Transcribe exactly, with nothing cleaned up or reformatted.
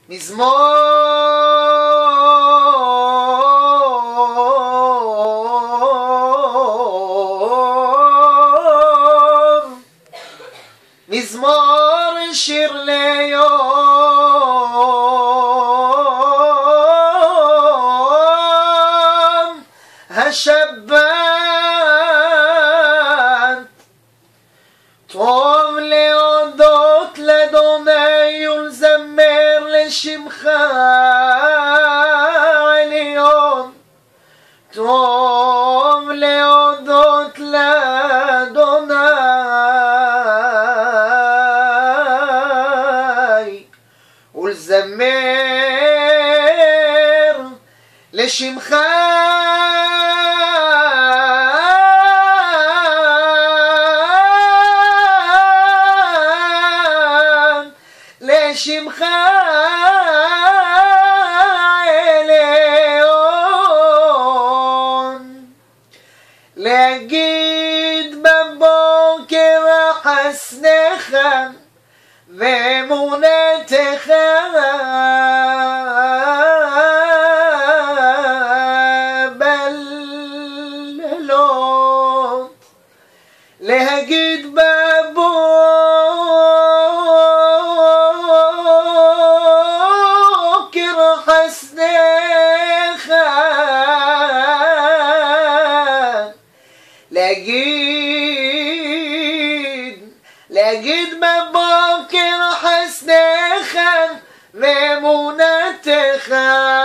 מזמור, מזמור שיר ליום השבת, טוב להודות לאדוני ולזמר לשמך עליון, טוב להודות לאדוני ולזמר לשמך לשמך עליון. להגיד בבוקר חסדך ואמונתך בלילות, להגיד בבוקר חסדך, להגיד, להגיד בבוקר חסדך ואמונתך